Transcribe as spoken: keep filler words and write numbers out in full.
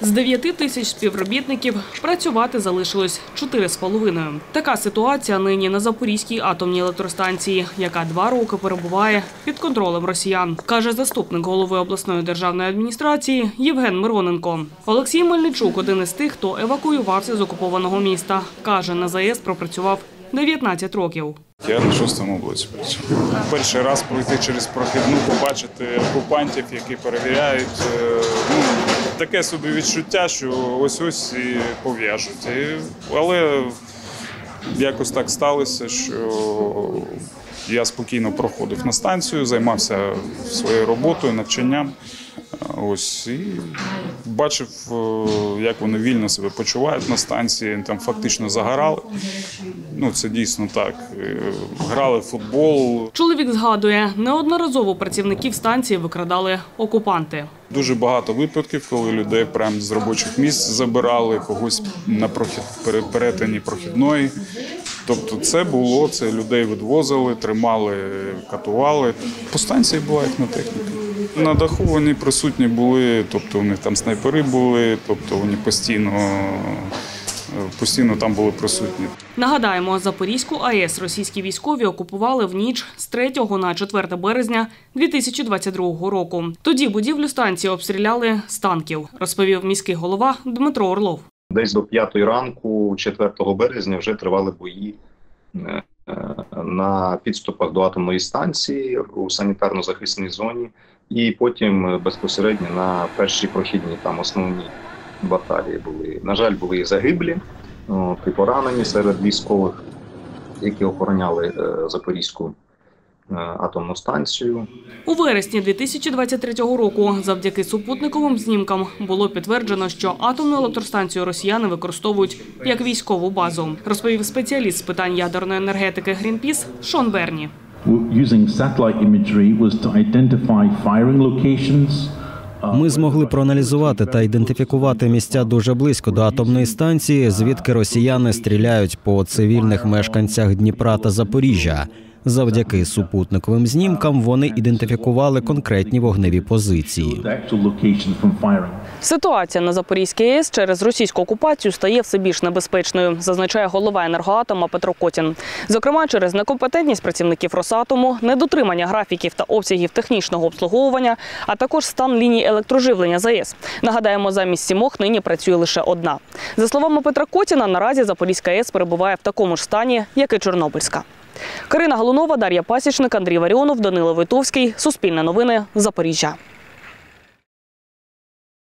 З дев'яти тисяч співробітників працювати залишилось чотири з половиною. Така ситуація нині на Запорізькій атомній електростанції, яка два роки перебуває під контролем росіян, каже заступник голови обласної державної адміністрації Євген Мироненко. Олексій Мельничук – один із тих, хто евакуювався з окупованого міста. Каже, на ЗАЕС пропрацював дев'ятнадцять років. Я на шостому блоці працюю. Перший раз пройти через прохідну, побачити окупантів, які перевіряють. Ну, таке собі відчуття, що ось-ось і пов'яжуть. Але якось так сталося, що я спокійно проходив на станцію, займався своєю роботою, навчанням. Ось, і бачив, як вони вільно себе почувають на станції, там фактично загорали. Ну, це дійсно так. Грали в футбол. Чоловік згадує, неодноразово працівників станції викрадали окупанти. Дуже багато випадків, коли людей прямо з робочих місць забирали, когось на прохід, перетині прохідної. Тобто це було, це людей відвозили, тримали, катували. По станції була їхня техніка. На даху вони присутні були, тобто у них там снайпери були, тобто вони постійно, постійно там були присутні. Нагадаємо, Запорізьку АЕС російські військові окупували в ніч з третього на четверте березня дві тисячі двадцять другого року. Тоді будівлю станції обстріляли з танків, розповів міський голова Дмитро Орлов. Десь до п'ятої ранку, четвертого березня, вже тривали бої на підступах до атомної станції у санітарно-захисній зоні і потім безпосередньо на першій прохідній, там основні баталії були. На жаль, були і загиблі, і поранені серед військових, які охороняли Запорізьку атомну станцію. У вересні дві тисячі двадцять третього року завдяки супутниковим знімкам було підтверджено, що атомну електростанцію росіяни використовують як військову базу, розповів спеціаліст з питань ядерної енергетики Greenpeace Шон Берні. Ми змогли проаналізувати та ідентифікувати місця дуже близько до атомної станції, звідки росіяни стріляють по цивільних мешканцях Дніпра та Запоріжжя. Завдяки супутниковим знімкам вони ідентифікували конкретні вогневі позиції. Ситуація на Запорізькій АЕС через російську окупацію стає все більш небезпечною, зазначає голова «Енергоатома» Петро Котін. Зокрема, через некомпетентність працівників «Росатому», недотримання графіків та обсягів технічного обслуговування, а також стан ліній електроживлення ЗАЕС. Нагадаємо, замість сімох нині працює лише одна. За словами Петра Котіна, наразі Запорізька АЕС перебуває в такому ж стані, як і Чорнобильська. Карина Галунова, Дар'я Пасічник, Андрій Варіонов, Данило Войтовський. Суспільне новини. Запоріжжя.